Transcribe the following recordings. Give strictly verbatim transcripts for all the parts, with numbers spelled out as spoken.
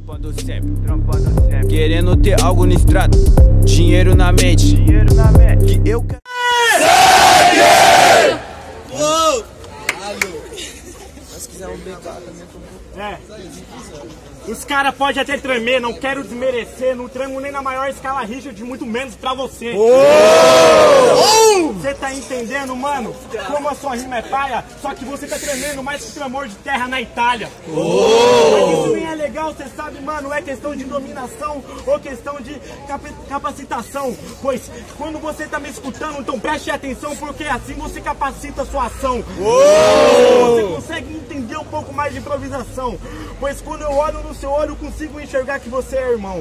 Trampando sempre, trampando sempre. Querendo ter algo no extrato, dinheiro na mente, dinheiro na mente. Que eu quero. Uou! Se quiser um beijar também, é. Os caras podem até tremer, não quero desmerecer, não tremo nem na maior escala Richard, muito menos pra você. Você tá entendendo, mano? Como a sua rima é paia, só que você tá tremendo mais que o tremor de terra na Itália. Mas isso nem é legal, você sabe, mano, é questão de dominação ou questão de cap capacitação. Pois quando você tá me escutando, então preste atenção, porque assim você capacita a sua ação. Você consegue entender um pouco mais de improvisação. Pois quando eu olho no seu olho, eu consigo enxergar que você é irmão.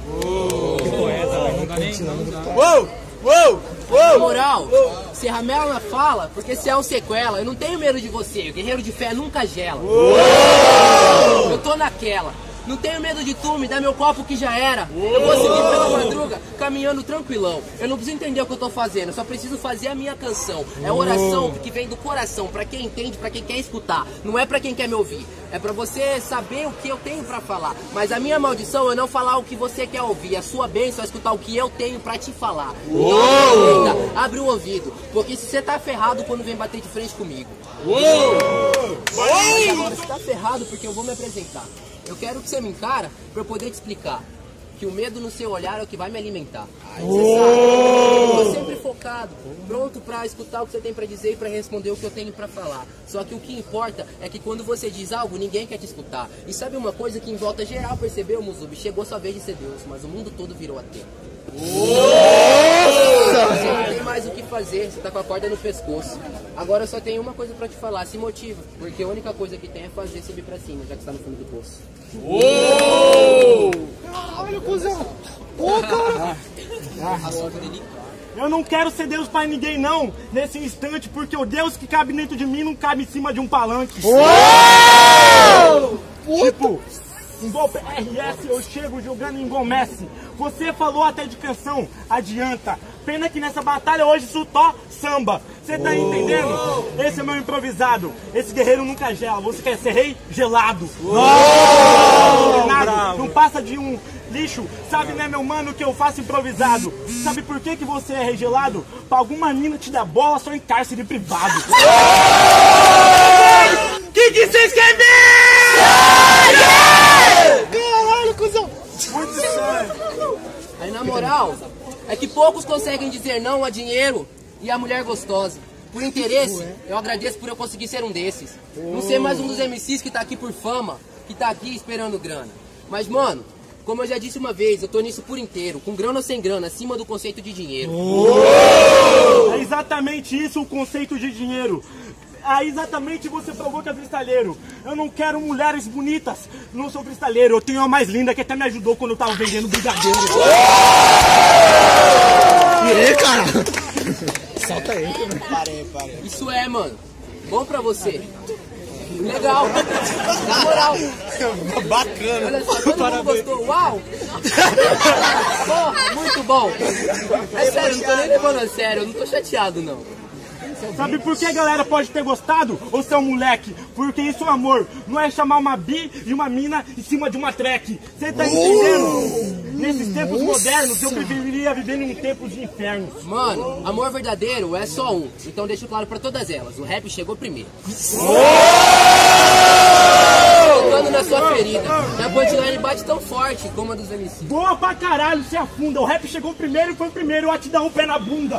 Uou! Uou! Na moral, se ramela na fala, porque se é um sequela, eu não tenho medo de você. O guerreiro de fé nunca gela. Uou! Eu tô naquela. Não tenho medo de tu, me dá meu copo que já era. Eu vou seguir pela madruga, caminhando tranquilão. Eu não preciso entender o que eu tô fazendo, eu só preciso fazer a minha canção. É oração que vem do coração, pra quem entende, pra quem quer escutar. Não é pra quem quer me ouvir. É pra você saber o que eu tenho pra falar. Mas a minha maldição é não falar o que você quer ouvir. A sua bênção é escutar o que eu tenho pra te falar. Então, aproveita, abre o ouvido, porque se você tá ferrado quando vem bater de frente comigo. Mas agora você tá ferrado porque eu vou me apresentar. Eu quero que você me encara pra eu poder te explicar que o medo no seu olhar é o que vai me alimentar. Ai, você sabe, eu tô sempre focado, pronto pra escutar o que você tem pra dizer e pra responder o que eu tenho pra falar. Só que o que importa é que quando você diz algo, ninguém quer te escutar. E sabe uma coisa que em volta geral percebeu, Muzubi? Chegou sua vez de ser Deus, mas o mundo todo virou ateu. Você não tem mais o que fazer, você tá com a corda no pescoço. Agora eu só tenho uma coisa pra te falar, se motiva, porque a única coisa que tem é fazer subir pra cima, já que está no fundo do poço. Olha, cuzão! Ô, cara! Eu não quero ser Deus pra ninguém, não, nesse instante, porque o Deus que cabe dentro de mim não cabe em cima de um palanque. Tipo, em gol P R S eu chego jogando em gol Messi. Você falou até de canção, adianta. Pena que nessa batalha hoje só samba. Você tá entendendo? Esse é meu improvisado. Esse guerreiro nunca gela. Você quer ser rei? Gelado. Não, não, não passa de um lixo. Sabe, né, meu mano, que eu faço improvisado. Sabe por que que você é rei gelado? Pra alguma mina te dar bola só em cárcere privado. Que que vocês querem ver? Caralho, cuzão. Muito sério. Aí na moral, é que poucos conseguem dizer não a dinheiro e a mulher gostosa. Por interesse, eu agradeço por eu conseguir ser um desses. Não ser mais um dos M Cs que tá aqui por fama, que tá aqui esperando grana. Mas, mano, como eu já disse uma vez, eu tô nisso por inteiro, com grana ou sem grana, acima do conceito de dinheiro. É exatamente isso o conceito de dinheiro. Aí exatamente você provou que é cristalheiro. Eu não quero mulheres bonitas, não sou cristalheiro. Eu tenho uma mais linda que até me ajudou quando eu tava vendendo brigadeiro. E aí, cara? Solta aí. Parei, parei. Isso é, mano. Bom pra você. Legal. Na moral. Bacana. Olha só, todo mundo gostou. Uau. Porra, muito bom. É sério, não tô nem levando a sério. Eu não tô chateado, não. Sabe por que a galera pode ter gostado, ô seu moleque? Porque isso é amor, não é chamar uma bi e uma mina em cima de uma track. Você tá entendendo? Nesses tempos modernos, eu preferiria viver em um tempo de inferno. Mano, amor verdadeiro é só um, então deixo claro pra todas elas, o rap chegou primeiro. Tocando na sua ferida, e a punchline bate tão forte como a dos M C. Boa pra caralho, você afunda, o rap chegou primeiro e foi o primeiro a te dar um pé na bunda.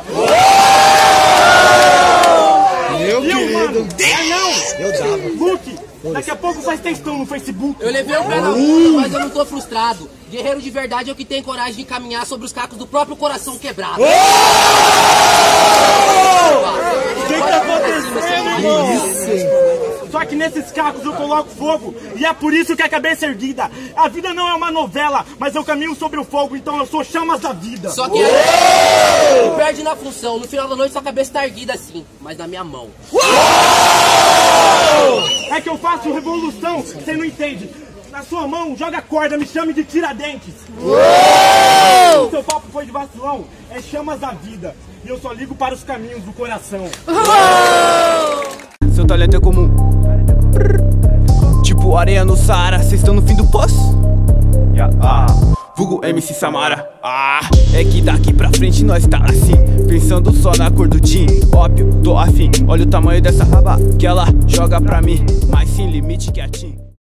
Meu querido. Mano, é não! Eu dava. Luke, daqui a pouco faz textão no Facebook. Eu levei um pé na bunda, mas eu não tô frustrado. Guerreiro de verdade é o que tem coragem de caminhar sobre os cacos do próprio coração quebrado. O que tá acontecendo, irmão? Só que nesses cacos eu coloco fogo, e é por isso que a cabeça é erguida. A vida não é uma novela, mas eu caminho sobre o fogo, então eu sou chamas da vida. Só que aí, me perde na função, no final da noite sua cabeça tá erguida assim, mas na minha mão. É que eu faço revolução, você não entende. Na sua mão, joga corda, me chame de Tiradentes. O seu papo foi de vacilão, é chamas da vida. E eu só ligo para os caminhos do coração. Seu talento é comum, tipo areia no Saara. Cês estão no fim do poço? K A, vulgo M C Samara. Ah, é que daqui pra frente nós tá assim, pensando só na cor do jean. Óbvio, tô afim, olha o tamanho dessa raba que ela joga pra mim, mas sem limite que a Tim.